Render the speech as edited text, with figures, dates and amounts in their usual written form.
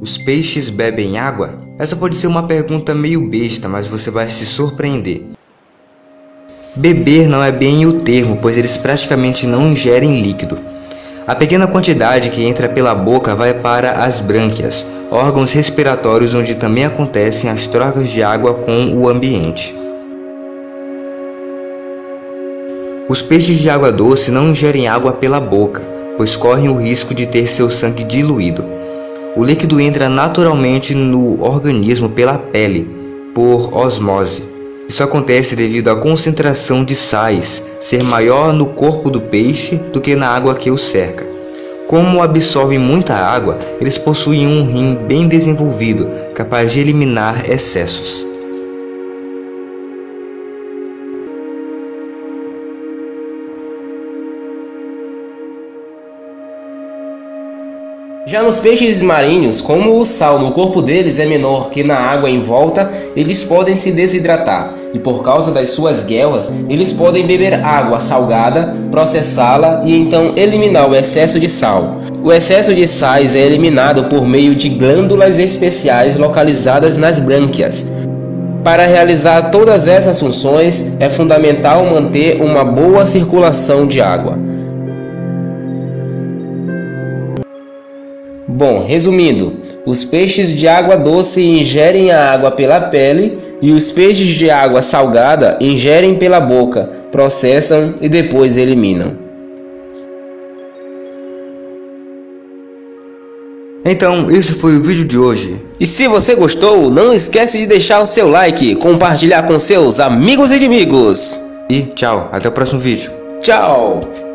Os peixes bebem água? Essa pode ser uma pergunta meio besta, mas você vai se surpreender. Beber não é bem o termo, pois eles praticamente não ingerem líquido. A pequena quantidade que entra pela boca vai para as brânquias, órgãos respiratórios onde também acontecem as trocas de água com o ambiente. Os peixes de água doce não ingerem água pela boca, pois correm o risco de ter seu sangue diluído. O líquido entra naturalmente no organismo pela pele, por osmose. Isso acontece devido à concentração de sais ser maior no corpo do peixe do que na água que o cerca. Como absorvem muita água, eles possuem um rim bem desenvolvido, capaz de eliminar excessos. Já nos peixes marinhos, como o sal no corpo deles é menor que na água em volta, eles podem se desidratar e por causa das suas guelras, eles podem beber água salgada, processá-la e então eliminar o excesso de sal. O excesso de sais é eliminado por meio de glândulas especiais localizadas nas brânquias. Para realizar todas essas funções, é fundamental manter uma boa circulação de água. Bom, resumindo, os peixes de água doce ingerem a água pela pele e os peixes de água salgada ingerem pela boca, processam e depois eliminam. Então, esse foi o vídeo de hoje. E se você gostou, não esquece de deixar o seu like, compartilhar com seus amigos e inimigos. E tchau, até o próximo vídeo. Tchau!